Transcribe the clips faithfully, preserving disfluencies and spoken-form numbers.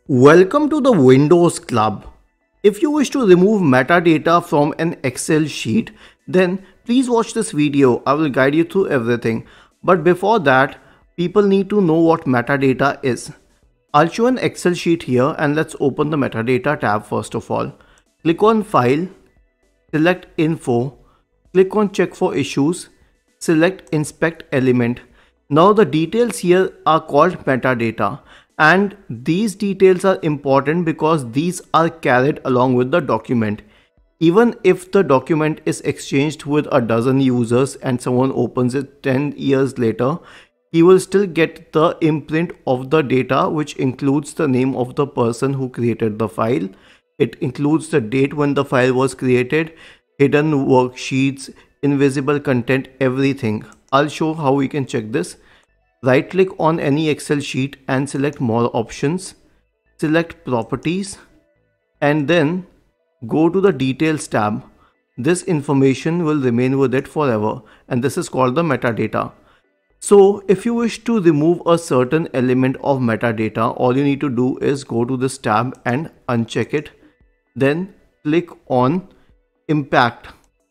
Welcome to the Windows Club. If you wish to remove metadata from an Excel sheet, then please watch this video. I will guide you through everything. But before that, people need to know what metadata is. I'll show an Excel sheet here and let's open the metadata tab first of all. Click on File, select Info, click on Check for Issues, select Inspect Element. Now the details here are called metadata. And these details are important because these are carried along with the document. Even if the document is exchanged with a dozen users and someone opens it ten years later, he will still get the imprint of the data, which includes the name of the person who created the file. It includes the date when the file was created, hidden worksheets, invisible content, everything. I'll show how we can check this. Right click on any Excel sheet and select More Options, select Properties and then go to the Details tab. This information will remain with it forever and this is called the metadata. So if you wish to remove a certain element of metadata, all you need to do is go to this tab and uncheck it. Then click on Impact.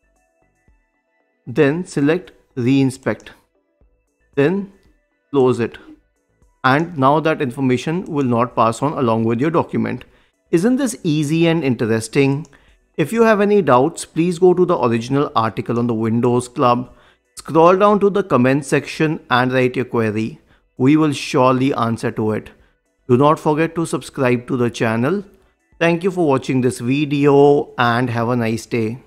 Then select Reinspect. Then close it, and now that information will not pass on along with your document. Isn't this easy and interesting? If you have any doubts, please go to the original article on the Windows Club, scroll down to the comment section and write your query. We will surely answer to it. Do not forget to subscribe to the channel. Thank you for watching this video and have a nice day.